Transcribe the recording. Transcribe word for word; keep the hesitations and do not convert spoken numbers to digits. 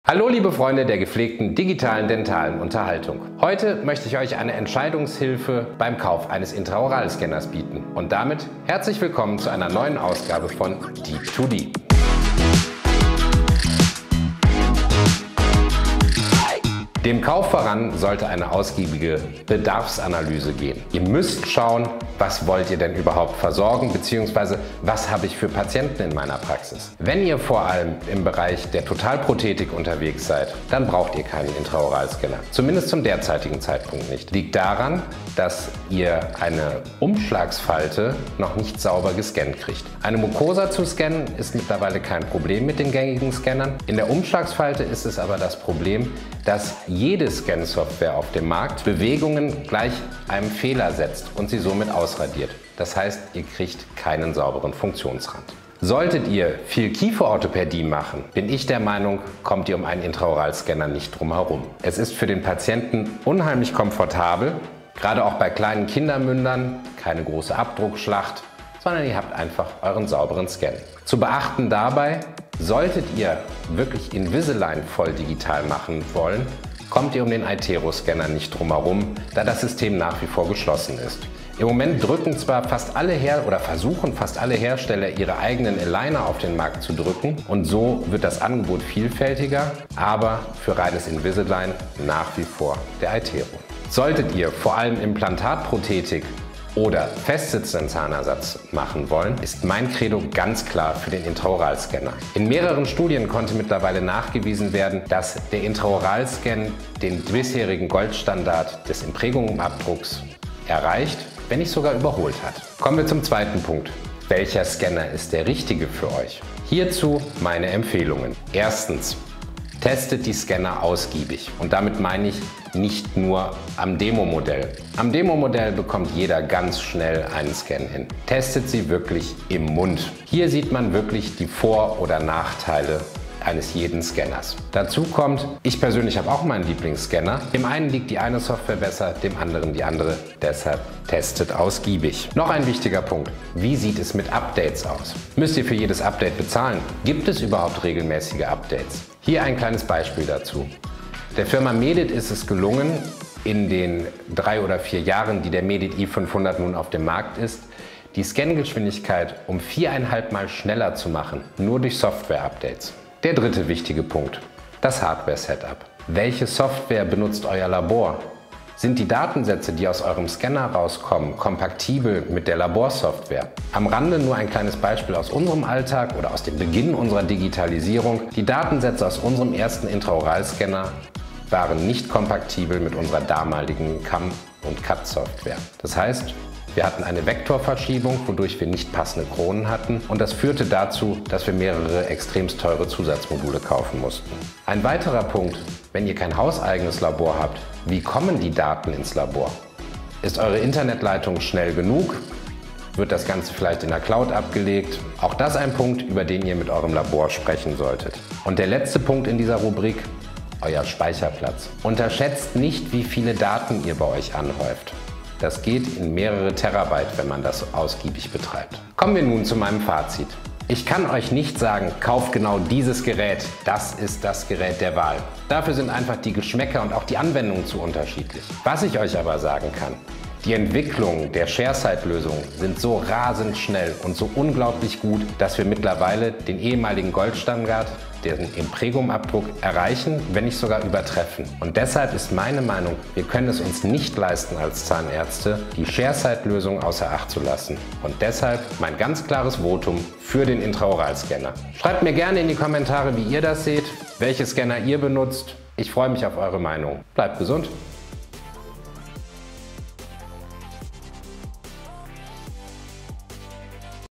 Hallo liebe Freunde der gepflegten digitalen dentalen Unterhaltung. Heute möchte ich euch eine Entscheidungshilfe beim Kauf eines Intraoralscanners bieten. Und damit herzlich willkommen zu einer neuen Ausgabe von D zwei D. Dem Kauf voran sollte eine ausgiebige Bedarfsanalyse gehen. Ihr müsst schauen, was wollt ihr denn überhaupt versorgen, beziehungsweise was habe ich für Patienten in meiner Praxis. Wenn ihr vor allem im Bereich der Totalprothetik unterwegs seid, dann braucht ihr keinen Intraoralscanner. Zumindest zum derzeitigen Zeitpunkt nicht. Liegt daran, dass ihr eine Umschlagsfalte noch nicht sauber gescannt kriegt. Eine Mucosa zu scannen ist mittlerweile kein Problem mit den gängigen Scannern. In der Umschlagsfalte ist es aber das Problem, dass jede Scan-Software auf dem Markt Bewegungen gleich einem Fehler setzt und sie somit ausradiert. Das heißt, ihr kriegt keinen sauberen Funktionsrand. Solltet ihr viel Kieferorthopädie machen, bin ich der Meinung, kommt ihr um einen Intraoralscanner nicht drum herum. Es ist für den Patienten unheimlich komfortabel, gerade auch bei kleinen Kindermündern, keine große Abdruckschlacht, sondern ihr habt einfach euren sauberen Scan. Zu beachten dabei: Solltet ihr wirklich Invisalign voll digital machen wollen, kommt ihr um den iTero-Scanner nicht drum herum, da das System nach wie vor geschlossen ist. Im Moment drücken zwar fast alle Her oder versuchen fast alle Hersteller ihre eigenen Aligner auf den Markt zu drücken und so wird das Angebot vielfältiger, aber für reines Invisalign nach wie vor der iTero. Solltet ihr vor allem Implantatprothetik oder festsitzenden Zahnersatz machen wollen, ist mein Credo ganz klar für den Intraoralscanner. In mehreren Studien konnte mittlerweile nachgewiesen werden, dass der Intraoralscan den bisherigen Goldstandard des Imprägungsabdrucks erreicht, wenn nicht sogar überholt hat. Kommen wir zum zweiten Punkt. Welcher Scanner ist der richtige für euch? Hierzu meine Empfehlungen. Erstens: Testet die Scanner ausgiebig und damit meine ich nicht nur am Demo-Modell. Am Demo-Modell bekommt jeder ganz schnell einen Scan hin. Testet sie wirklich im Mund. Hier sieht man wirklich die Vor- oder Nachteile eines jeden Scanners. Dazu kommt, ich persönlich habe auch meinen Lieblingsscanner. Dem einen liegt die eine Software besser, dem anderen die andere. Deshalb testet ausgiebig. Noch ein wichtiger Punkt: Wie sieht es mit Updates aus? Müsst ihr für jedes Update bezahlen? Gibt es überhaupt regelmäßige Updates? Hier ein kleines Beispiel dazu. Der Firma Medit ist es gelungen, in den drei oder vier Jahren, die der Medit i fünfhundert nun auf dem Markt ist, die Scangeschwindigkeit um viereinhalb Mal schneller zu machen, nur durch Software-Updates. Der dritte wichtige Punkt: das Hardware-Setup. Welche Software benutzt euer Labor? Sind die Datensätze, die aus eurem Scanner rauskommen, kompatibel mit der Laborsoftware? Am Rande nur ein kleines Beispiel aus unserem Alltag oder aus dem Beginn unserer Digitalisierung. Die Datensätze aus unserem ersten Intraoralscanner waren nicht kompatibel mit unserer damaligen C A M- und C A T-Software. Das heißt, wir hatten eine Vektorverschiebung, wodurch wir nicht passende Kronen hatten, und das führte dazu, dass wir mehrere extremst teure Zusatzmodule kaufen mussten. Ein weiterer Punkt: Wenn ihr kein hauseigenes Labor habt, wie kommen die Daten ins Labor? Ist eure Internetleitung schnell genug? Wird das Ganze vielleicht in der Cloud abgelegt? Auch das ein Punkt, über den ihr mit eurem Labor sprechen solltet. Und der letzte Punkt in dieser Rubrik: euer Speicherplatz. Unterschätzt nicht, wie viele Daten ihr bei euch anhäuft. Das geht in mehrere Terabyte, wenn man das ausgiebig betreibt. Kommen wir nun zu meinem Fazit. Ich kann euch nicht sagen, kauft genau dieses Gerät, das ist das Gerät der Wahl. Dafür sind einfach die Geschmäcker und auch die Anwendungen zu unterschiedlich. Was ich euch aber sagen kann: Die Entwicklungen der ShareSide-Lösungen sind so rasend schnell und so unglaublich gut, dass wir mittlerweile den ehemaligen Goldstandard, den Imprägungsabdruck, erreichen, wenn nicht sogar übertreffen. Und deshalb ist meine Meinung, wir können es uns nicht leisten als Zahnärzte, die ShareSide-Lösung außer Acht zu lassen. Und deshalb mein ganz klares Votum für den Intraoralscanner. Schreibt mir gerne in die Kommentare, wie ihr das seht, welche Scanner ihr benutzt. Ich freue mich auf eure Meinung. Bleibt gesund!